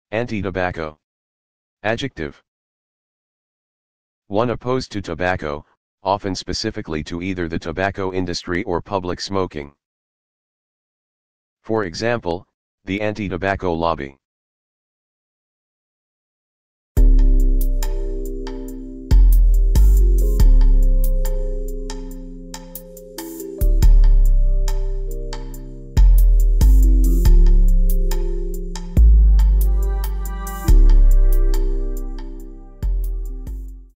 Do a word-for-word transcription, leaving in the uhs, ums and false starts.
Anti-tobacco. Adjective. One opposed to tobacco, often specifically to either the tobacco industry or public smoking. For example, the anti-tobacco lobby.